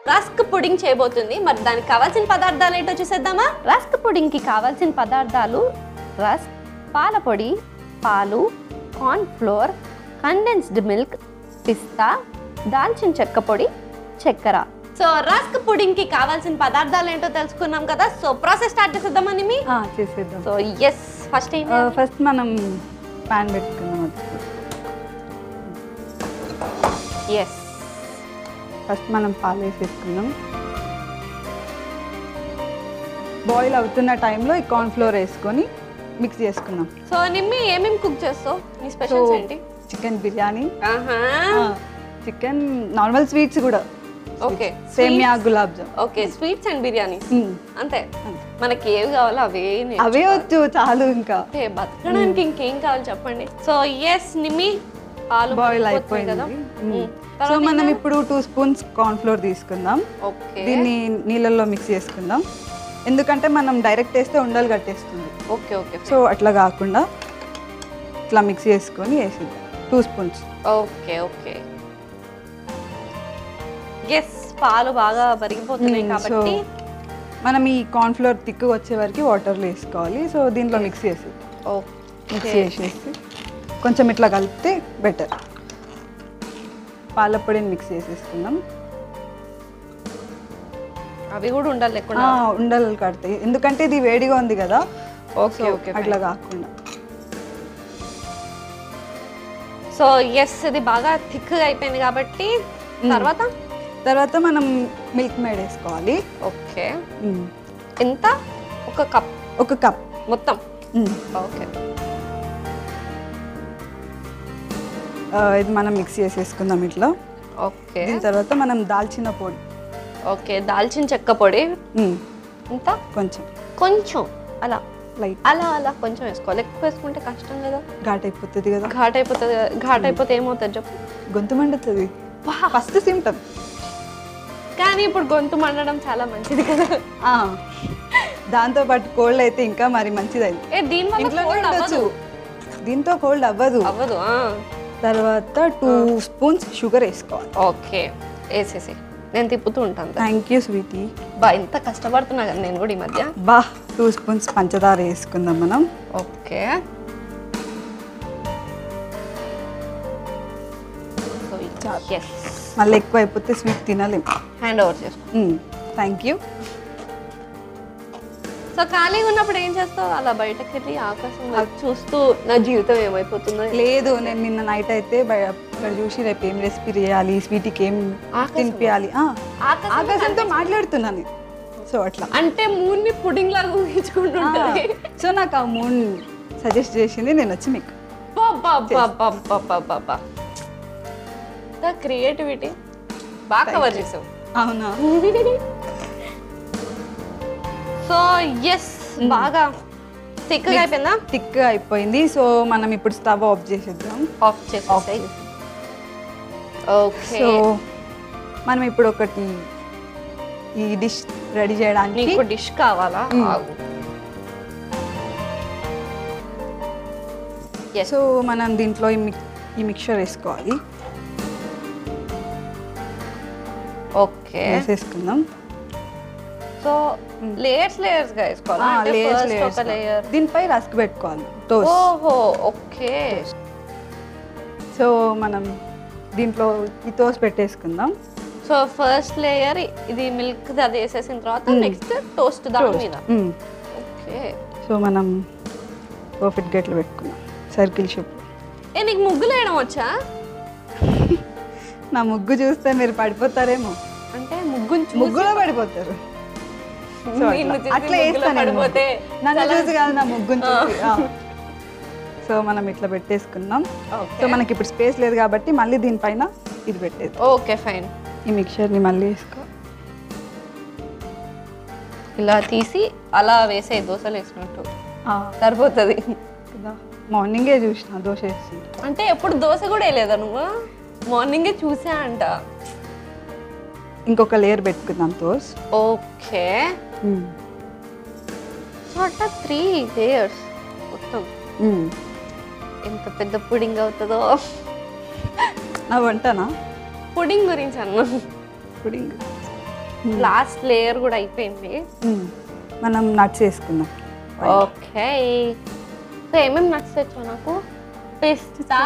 Rusk pudding చేయబోతుంది. మరి దానికి కావాల్సిన పదార్థాలు ఏంటో చూసేద్దామా? రస్క్ పుడింగ్కి కావాల్సిన పదార్థాలు రస్క్, పాల పొడి, పాలు, కార్న్ఫ్లోర్, కండెన్స్డ్ మిల్క్, పిస్తా, దాల్చిన చెక్క పొడి, చక్కెర. సో రస్క్ పుడింగ్ కి కావాల్సిన పదార్థాలు ఏంటో తెలుసుకున్నాం కదా. సో ప్రాసెస్ స్టార్ట్ చేసేద్దామా నిమి? చేసేద్దాం. సో ఎస్, ఫస్ట్ మనం పాన్ పెట్టుకుందాం. ఎస్, ఫస్ట్ మనం పాలు వేసేసుకుందాం. బాయిల్ అవుతున్న టైంలో ఈ కార్న్ఫ్లోర్ వేసుకొని మిక్స్ చేసుకుందాం. సో నిమ్మి ఏమేమి కుక్ చేస్తావు? నీ స్పెషల్స్ ఏంటి? Chicken biryani, chicken normal sweets కూడా. ఓకే, సేమియా, gulab jam. Okay, sweets and biryani అంతే. మనకి ఏవి కావాలో అవే వచ్చు చాలు. ఇంకా బతకడానికి ఇంకేం కావాలి చెప్పండి. సో ఎస్ నిమ్మి, పాలు బాయిల్ అయిపోయింది కదా. సో మనం ఇప్పుడు 2 స్పూన్స్ కార్న్ఫ్లోర్ తీసుకుందాం. దీన్ని నీళ్ళల్లో మిక్స్ చేసుకుందాం. ఎందుకంటే మనం డైరెక్ట్ వేస్తే ఉండలు కట్టేస్తుంది. Okay okay. సో అట్లా కాకుండా ఇట్లా మిక్స్ చేసుకొని వేసిద్దాం 2 స్పూన్స్. Okay okay. ఎస్, పాలు బాగా మరిగిపోతున్నాయి కాబట్టి మనం ఈ కార్న్ఫ్లోర్ థిక్ వచ్చే వరకు వాటర్లో వేసుకోవాలి. సో దీంట్లో మిక్స్ చేసి మిక్స్ చేసేసి కొంచెం ఇట్లా కలిపితే బెటర్. పాల పొడిని మిక్స్ చేసేసుకుందాం. అవి కూడా ఉండలు కడతాయి, ఎందుకంటే ఇది వేడిగా ఉంది కదా. ఓకే ఓకే, అట్లా కాకుండా. సో ఎస్, ఇది బాగా థిక్ అయిపోయింది కాబట్టి తర్వాత మనం మిల్క్ మేడ్ వేసుకోవాలి. ఓకే, ఎంత? ఒక కప్ మొత్తం. ఓకే, ఇది మనం మిక్స్ చేసేసుకుందాం ఇట్లా. ఓకే, దీని తర్వాత మనం దాల్చిన పొడి. ఓకే, దాల్చిన చెక్క పొడి ఎంత? కొంచెం అలా లైట్ అలా కొంచెం వేసుకోవాలి. ఎక్కువ వేసుకుంటే కష్టం కదా, ఘాట్ అయిపోతుంది కదా. ఘాట్ అయిపోతే ఏమవుతుంది చెప్పు? గొంతు మండుతుంది, ఫస్ట్ సిమ్టమ్. కానీ ఇప్పుడు గొంతు మండడం చాలా మంచిది కదా. దాంతో పాటు కోల్డ్ అయితే ఇంకా మరి మంచిది. దీంతో కోల్డ్ అవ్వదు. తర్వాత 2 స్పూన్స్ షుగర్ వేసుకోవాలి. ఓకే, వేసేసి నేను తిప్పుతూ ఉంటాను. Thank you sweetie. ఇంత కష్టపడుతున్నా కదా నేను కూడా ఈ మధ్య. 2 స్పూన్స్ పంచదార వేసుకుందాం మనం. ఓకే, మళ్ళీ ఎక్కువ అయిపోతే స్వీట్ తినలేం. హ్యాండ్ ఓవర్ చేసుకో. Thank you. సో ఖాళీగా ఉన్నప్పుడు ఏం చేస్తావు? అలా బయటకు వెళ్ళి ఆకాశం చూస్తూ నా జీవితం ఏమైపోతుందో. లేదు, నేను నిన్న నైట్ అయితే అక్కడ చూసి రేపు ఏం రెసిపీ చేయాలి, స్వీట్కి ఏం తినిపించాలి, ఆకాశంతో మాట్లాడుతున్నాను. సో అట్లా అంటే మూడ్ని పుడింగ్ లాగా ఊహించుకుంటుంటుంది. సో నాకు ఆ మూడ్ సజెస్ట్ చేసింది, నేను వచ్చి మీకు. క్రియేటివిటీ బాగా కవర్ చేసావు. అవునా? సో ఎస్, బాగా థిక్గా అయిపోయిందా? థిక్గా అయిపోయింది. సో మనం ఇప్పుడు స్టవ్ ఆఫ్ చేసేద్దాం. ఆఫ్ చేసేసాయి. ఓకే, సో మనం ఇప్పుడు ఒకటి ఈ డిష్ రెడీ చేయడానికి డిష్ కావాలా? సో మనం దీంట్లో ఈ మిక్చర్ వేసుకోవాలి. ఓకే, వేసేసుకుందాం. సో లేయర్స్ గా వేసుకోవాలి. లేయర్, దీనిపై రస్క్ పెట్టుకోవాలి, టోస్ట్. ఓహో, ఓకే. సో మనం దీంట్లో ఈ టోస్ట్ పెట్టేసుకుందాం. సో ఫస్ట్ లేయర్ ఇది మిల్క్ అది వేసేసిన తర్వాత నెక్స్ట్ టోస్ట్ దాని మీద. ఓకే, సో మనం పర్ఫెక్ట్ గట్లు పెట్టుకున్నాం, సర్కిల్ షేప్. నీకు ముగ్గులు వేయడం వచ్చా? నా ముగ్గు చూస్తే మీరు పడిపోతారేమో. అంటే ముగ్గులో పడిపోతారు. అట్లా వేస్తాను, నన్ను చూసి కాదు, నా ముగ్గుని చూసి. సో మనం ఇట్లా పెట్టేసుకున్నాం. సో మనకి ఇప్పుడు స్పేస్ లేదు కాబట్టి మళ్ళీ దీనిపైన ఇది పెట్టేది. Okay, fine. ఈ మిక్చర్ని మళ్ళీ వేసుకో. ఇలా తీసి అలా వేసే దోశలు వేసినట్టు సరిపోతుంది. మార్నింగే చూసిన దోశ వేస్తుంది. అంటే ఎప్పుడు దోశ కూడా వేయలేదా నువ్వు? మార్నింగే చూసా అంట. ఇంకొక లేయర్ పెట్టుకుందాం టోస్ట్. ఓకే, సో అట్లా 3 లేయర్స్ మొత్తం. ఎంత పెద్ద పుడింగ్ అవుతుందో. నా వంటనా? పుడింగ్ గురించి అన్నా. పుడింగ్ లాస్ట్ లేయర్ కూడా అయిపోయింది. మనం నట్స్ వేసుకుందాం. ఓకే, ఏమేమి నట్స్ తెచ్చా నాకు? పిస్తా.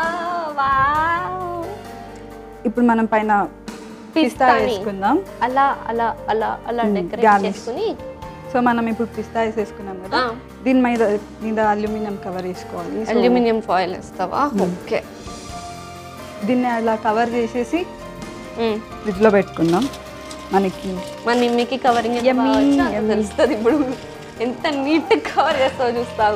ఇప్పుడు మనం పైన పిస్తా వేసుకుందాం. అలా అలా అలా అలా డెకరేట్ చేసుకుని. సో మనం ఇప్పుడు పిస్తా వేసేసుకున్నాం కదా, దీని మీద అల్యూమినియం కవర్ వేసుకోవాలి. అల్యూమినియం ఫాయిల్ వేస్తావా? ఓకే, దీన్ని అలా కవర్ చేసేసి ఫ్రిడ్జ్లో పెట్టుకుందాం. మన నిమ్మికి కవరింగ్ తెలుస్తుంది. ఇప్పుడు ఎంత నీట్ కవర్ చేస్తావో చూస్తావు.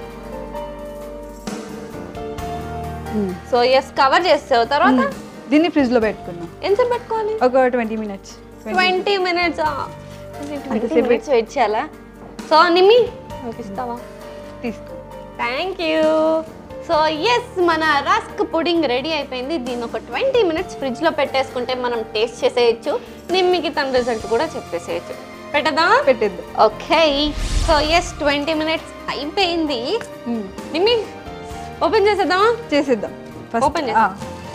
సో ఎస్, కవర్ చేస్తావు. తర్వాత దీన్ని ఫ్రిడ్జ్లో పెట్టుకుందాం. ఎంతసేపు పెట్టుకోవాలి? ఒక 20 minutes. 20 minutes వెయిట్ చేయాలా? సో నిమ్మి ఇస్తావా? తీసుకో. Thank you. సో ఎస్, మన రస్క్ పుడింగ్ రెడీ అయిపోయింది. దీన్ని ఒక 20 minutes ఫ్రిడ్జ్లో పెట్టేసుకుంటే మనం టేస్ట్ చేసేయచ్చు. నిమ్మికి తన రిజల్ట్ కూడా చెప్పేసేయచ్చు. పెట్టేద్దామా? పెట్టేద్దాం. ఓకే, సో ఎస్ 20 minutes అయిపోయింది. నిమ్మి ఓపెన్ చేసేద్దామా? చేసేద్దాం. ఓపెన్ చేద్దాం.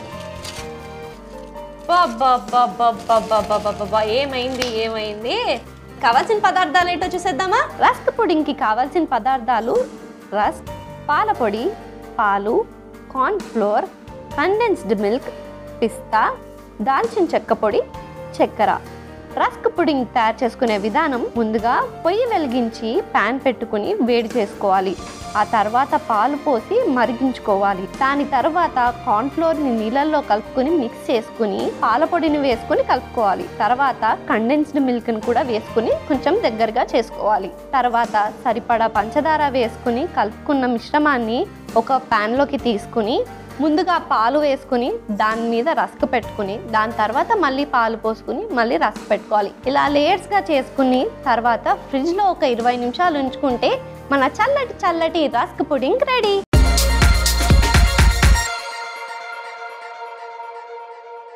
ఏమైంది? కావాల్సిన పదార్థాలు ఏంటో చూసేద్దామా? రస్క్ పుడింగ్ కి కావాల్సిన పదార్థాలు రస్క్, పాల పొడి, పాలు, కార్న్ఫ్లోర్, కండెన్స్డ్ మిల్క్, పిస్తా, దాల్చిన చెక్క పొడి, చక్కెర. రస్క్ పుడింగ్ తయారు చేసుకునే విధానం: ముందుగా పొయ్యి వెలిగించి ప్యాన్ పెట్టుకుని వేడి చేసుకోవాలి. ఆ తర్వాత పాలు పోసి మరిగించుకోవాలి. దాని తర్వాత కార్న్ఫ్లోర్ని నీళ్ళల్లో కలుపుకొని మిక్స్ చేసుకుని పాల పొడిని వేసుకుని కలుపుకోవాలి. తర్వాత కండెన్స్డ్ మిల్క్ని కూడా వేసుకుని కొంచెం దగ్గరగా చేసుకోవాలి. తర్వాత సరిపడా పంచదార వేసుకుని కలుపుకున్న మిశ్రమాన్ని ఒక ప్యాన్లోకి తీసుకుని ముందుగా పాలు వేసుకుని దాని మీద రస్క్ పెట్టుకుని దాని తర్వాత మళ్ళీ పాలు పోసుకుని మళ్ళీ రస్క్ పెట్టుకోవాలి. ఇలా లేయర్స్గా చేసుకుని తర్వాత ఫ్రిడ్జ్లో ఒక 20 నిమిషాలు ఉంచుకుంటే మన చల్లటి రస్క్ పుడింగ్ రెడీ.